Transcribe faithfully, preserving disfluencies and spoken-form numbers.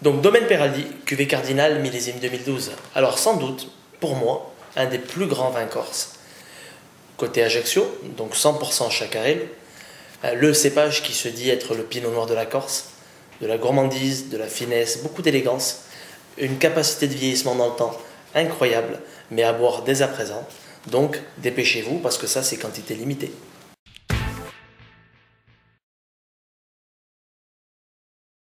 Donc Domaine Peraldi, cuvée Cardinal, millésime deux mille douze. Alors sans doute, pour moi, un des plus grands vins corse. Côté Ajaccio, donc cent pour cent Chacarel, le cépage qui se dit être le pinot noir de la Corse, de la gourmandise, de la finesse, beaucoup d'élégance, une capacité de vieillissement dans le temps incroyable, mais à boire dès à présent. Donc dépêchez-vous parce que ça c'est quantité limitée.